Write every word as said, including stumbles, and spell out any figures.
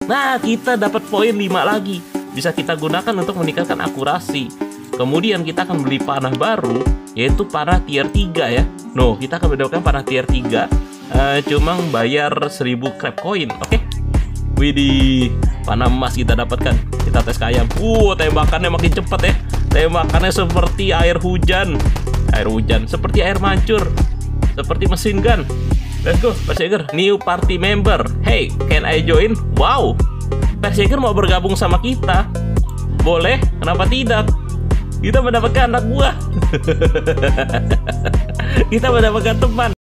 Nah, kita dapat poin lima lagi. Bisa kita gunakan untuk meningkatkan akurasi. Kemudian kita akan beli panah baru, yaitu panah tier tiga ya. No, kita akan mendapatkan panah tier tiga. Uh, cuma bayar seribu crab coin. Oke. Okay? Widih, panah emas kita dapatkan. Kita tes ke ayam. Uh, tembakannya makin cepat ya. Tembakannya seperti air hujan. Air hujan, seperti air mancur. Seperti mesin gun. Let's go, Persjager. New party member. Hey, can I join? Wow, Persjager mau bergabung sama kita. Boleh, kenapa tidak? Kita mendapatkan anak buah. Kita mendapatkan teman.